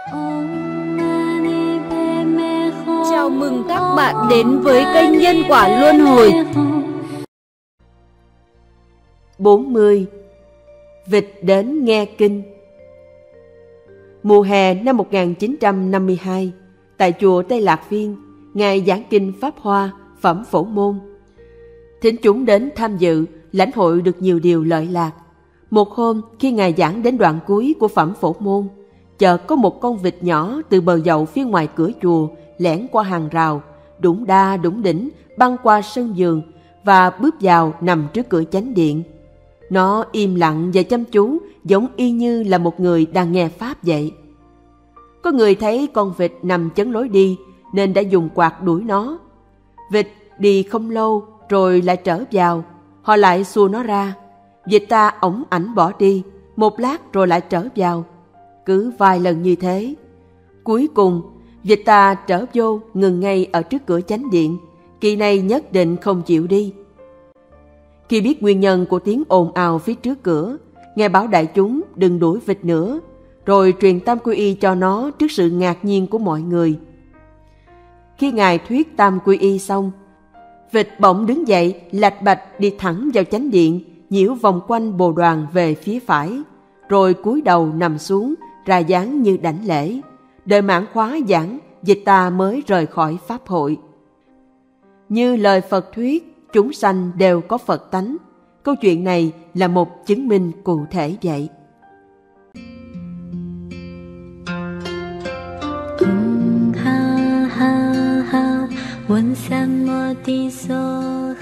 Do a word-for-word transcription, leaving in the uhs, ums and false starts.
Chào mừng các bạn đến với kênh Nhân Quả Luân Hồi. bốn mươi. Vịt đến nghe kinh. Mùa hè năm một nghìn chín trăm năm mươi hai, tại chùa Tây Lạc Viên, Ngài giảng kinh Pháp Hoa, Phẩm Phổ Môn. Thính chúng đến tham dự, lãnh hội được nhiều điều lợi lạc. Một hôm, khi Ngài giảng đến đoạn cuối của Phẩm Phổ Môn, chợt có một con vịt nhỏ từ bờ dậu phía ngoài cửa chùa lẻn qua hàng rào, đủng đa đủng đỉnh băng qua sân vườn và bước vào nằm trước cửa chánh điện. Nó im lặng và chăm chú, giống y như là một người đang nghe pháp vậy. Có người thấy con vịt nằm chắn lối đi nên đã dùng quạt đuổi nó. Vịt đi không lâu rồi lại trở vào, họ lại xua nó ra. Vịt ta ổng ảnh bỏ đi, một lát rồi lại trở vào. Cứ vài lần như thế. Cuối cùng, vịt ta trở vô ngừng ngay ở trước cửa chánh điện. Kỳ này nhất định không chịu đi. Khi biết nguyên nhân của tiếng ồn ào phía trước cửa, Ngài bảo đại chúng đừng đuổi vịt nữa, rồi truyền tam quy y cho nó trước sự ngạc nhiên của mọi người. Khi Ngài thuyết tam quy y xong, vịt bỗng đứng dậy lạch bạch đi thẳng vào chánh điện, nhiễu vòng quanh bồ đoàn về phía phải, rồi cúi đầu nằm xuống ra dáng như đảnh lễ. Đợi mãn khóa giảng, vịt ta mới rời khỏi pháp hội. Như lời Phật thuyết, chúng sanh đều có Phật tánh. Câu chuyện này là một chứng minh cụ thể vậy. Ha ha ha, 问三摩地所